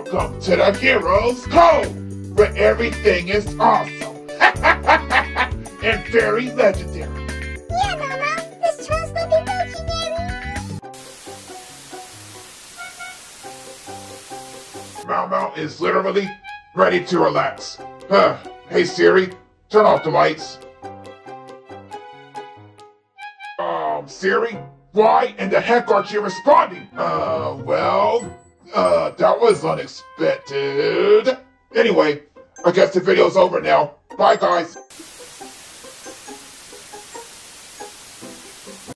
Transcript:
Welcome to the Hero's Code, where everything is awesome and very legendary. Yeah, Mao Mao, this trail's looking legendary. Mao Mao is literally ready to relax. Hey Siri, turn off the lights. Siri, why in the heck aren't you responding? That was unexpected. Anyway, I guess the video's over now. Bye, guys.